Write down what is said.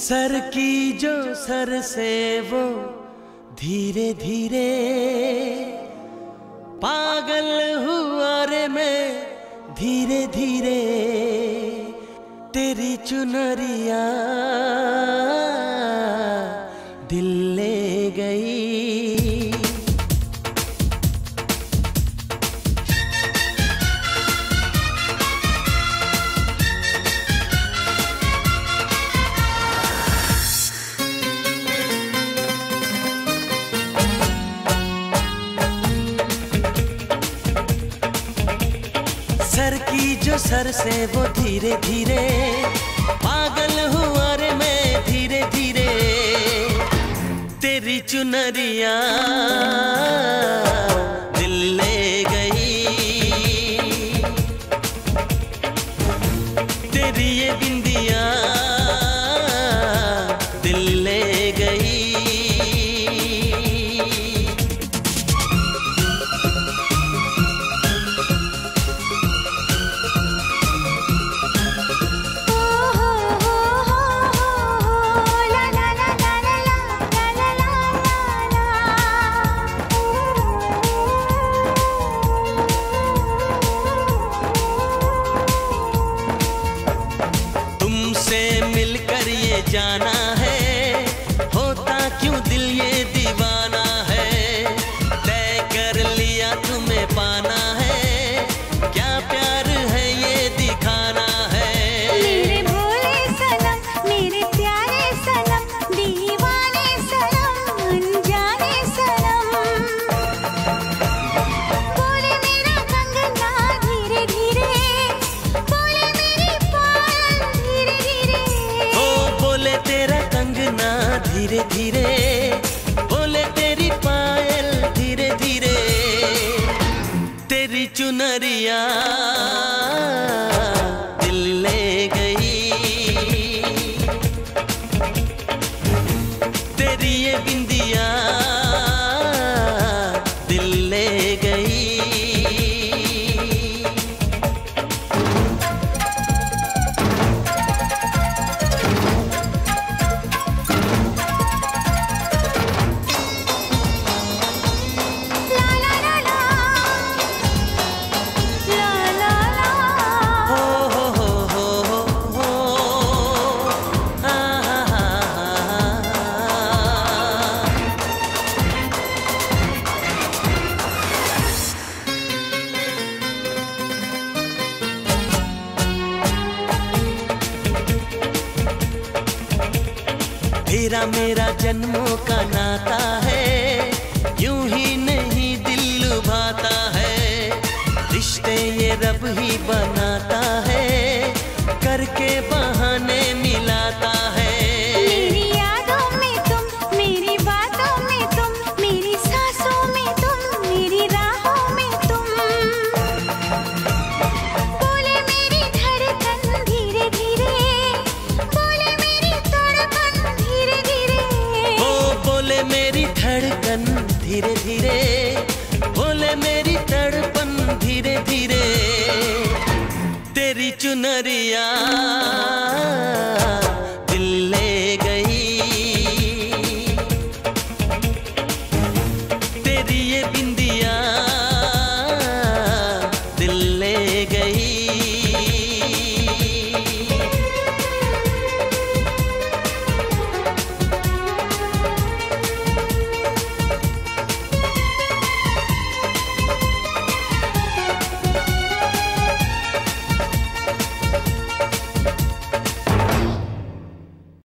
Sir की जो sir से वो धीरे धीरे पागल हुआ रे मैं धीरे धीरे तेरी चुनरिया दिल ले गई। सर की जो सर से वो धीरे धीरे पागल हुआ रे मैं धीरे धीरे तेरी चुनरिया दिल ले गई। तेरी ये बिंदिया दिल ले गई। मिलकर ये जाना है होता क्यों दिल ये दीवाना है। तय कर लिया तुम्हें पाना है क्या प्यार है ये दिखाना है। मेरे भोले सनम मेरे प्यारे सनम दीवाने सनम अनजाने सनम बोले मेरा कंगना धीरे धीरे बोले मेरी पायल धीरे धीरे बोले तेरा कंगना धीरे धीरे बोले तेरी पायल धीरे धीरे तेरी चुनरिया दिल ले गई। तेरी ये बिंदिया दिल ले गई। तेरा मेरा जन्मों का नाता है यूं ही नहीं दिल लुभाता है। रिश्ते ये रब ही बनाता है करके बहाने मिलाता है। मेरी यादों में तुम मेरी बातों में तुम मेरी सांसों में तुम मेरी राहों में तुम बोले मेरी धड़कन धीरे धीरे बोले मेरी तड़पन धीरे धीरे बोले मेरी धड़कन धीरे धीरे बोले मेरी तड़पन धीरे धीरे तेरी चुनरिया दिल ले गई। तेरी ये बिंदिया दिल ले गई।